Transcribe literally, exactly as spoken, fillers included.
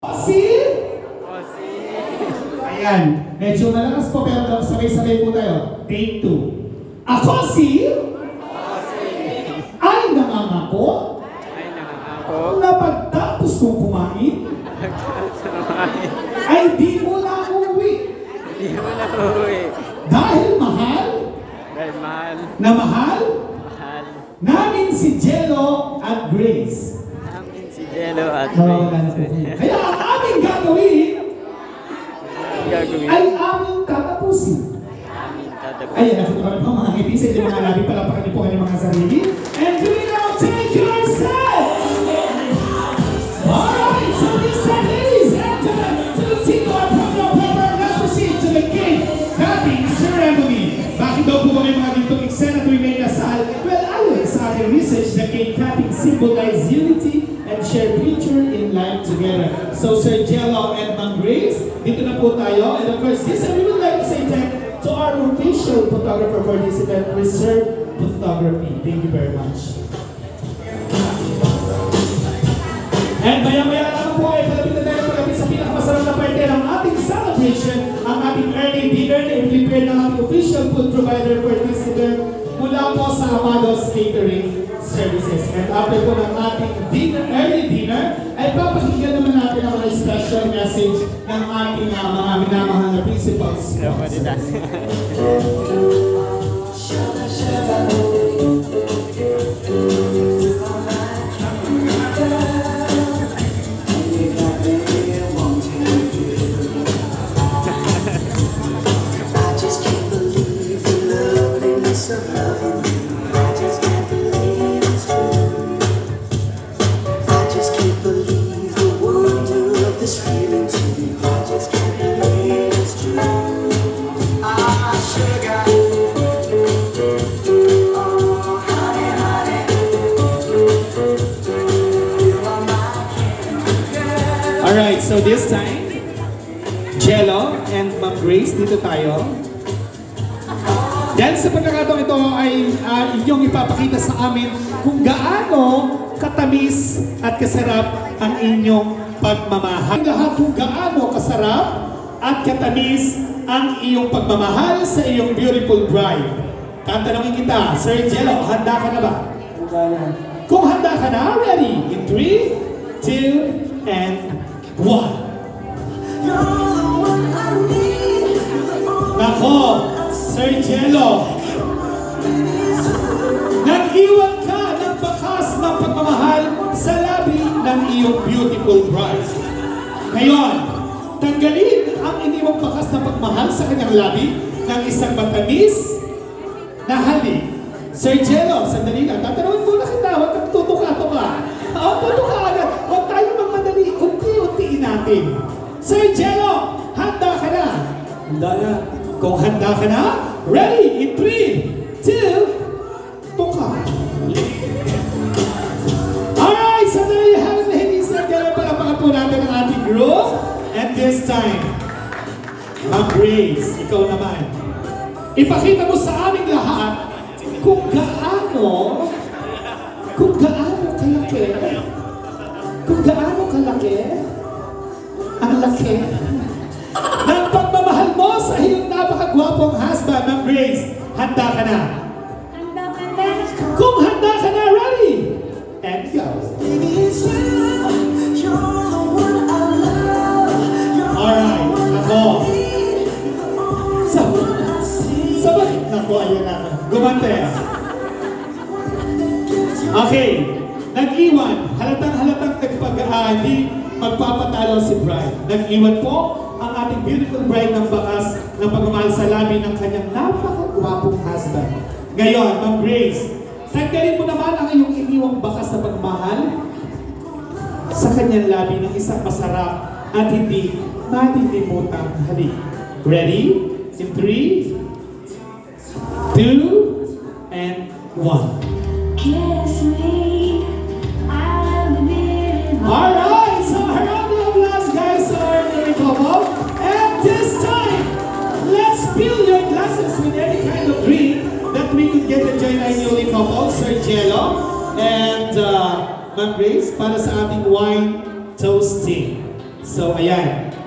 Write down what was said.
Si? Ayan, medyo malakas po pero sabay-sabay po tayo. Take two. Ako si? Ay nangangako? Ay nangangako? Na pagtapos kong kumain? Ay di mo na uuwi? Di mo na uuwi. Dahil mahal? Dahil mahal. Na mahal? Mahal. Namin si Jello at Grace. Namin si Jello at Grace. Kaya ang aming gagawin gagawin ay aming tatapusin. Aming tatapusin. Ayan, nakita ko rin po mga ngiti sa inyong mga labi, palapakan niyo po kanyang mga sarili. And do it now, take your set! Alright, so this time, ladies and gentlemen, to the team of Pablo Pepper, let's proceed to the king, happy ceremony. Bakit daw po kami mga dito eksena tuwing may kasal? Well, ayon sa aking research, the cake cutting symbolize unity and share future in life together. So Sir Jello and Ma'am Grace, dito na po tayo. And of course, this and we would like to say thank to our official photographer for this event, Reserve Photography. Thank you very much. And maya-maya lang po ay palapit na tayo palapit sa pinakamasarap na parte ng ating celebration, ang ating early dinner na i-prepare ng ating official food provider for this event mula po sa Amados Catering Services. And after po ng ating dinner, early dinner, ay papakinggan naman natin ang mga special message ng ating uh, mga minamahal na principals. Alright, so this time, Jello and Ma'am Grace, dito tayo. Dahil sa pagkakataon ito ay uh, inyong ipapakita sa amin kung gaano katamis at kasarap ang inyong pagmamahal. Lahat kung gaano kasarap at katamis ang iyong pagmamahal sa iyong beautiful bride. Tatanungin kita, Sir Jello, handa ka na ba? Kung handa ka na, ready? In three, two, and one. Nako, Sir Jello, nag-iwan ka ng bakas ng pagmamahal sa labi ng iyong beautiful bride. Ngayon, tanggalin ang iniwang bakas ng pagmamahal sa kanyang labi ng isang matamis na halik. Sir Jello, sandali lang. Tatanungin muna kita, huwag kang tutuka-tuka. O, tutuka agad. Huwag tayo magmadali. Unti-untiin natin. Sir Jello, handa ka na? Handa na. Kung handa ka na, ready? In three, two, tuka. Alright, so there you have it, ladies and gentlemen. Palapakan po natin ang ating group. And this time, Ma'am Grace, ikaw naman. Ipakita mo sa aming lahat kung gaano, kung gaano kalaki, kung gaano kalaki, ang laki ng pagmamahal mo sa iyong napakagwapong husband, Ma'am Grace. Handa ka na? Handa ka na. Kung handa ka na, ready? And go. Alright, ako. Sabay, sabay. Ako, ayun na. Gumante. Okay. Nag-iwan. Halatang-halatang nagpag-aali. Magpapatalo si bride. Nag-iwan po ang ating beautiful bride ng bakas ng pagmamahal sa labi ng kanyang napakagwapong husband. Ngayon, Ma'am Grace, tanggalin mo naman ang iyong iniwang bakas na pagmamahal sa kanyang labi ng isang masarap at hindi malilimutang halik. Ready? In three, two, and one. Kiss me, I love the beat. Alright, so a round of applause, guys, to our new couple. And this time, let's fill your glasses with any kind of drink that we could get to join our newly couple, Sir Jello and uh, Ma'am Grace, para sa ating wine toasting So, ayan.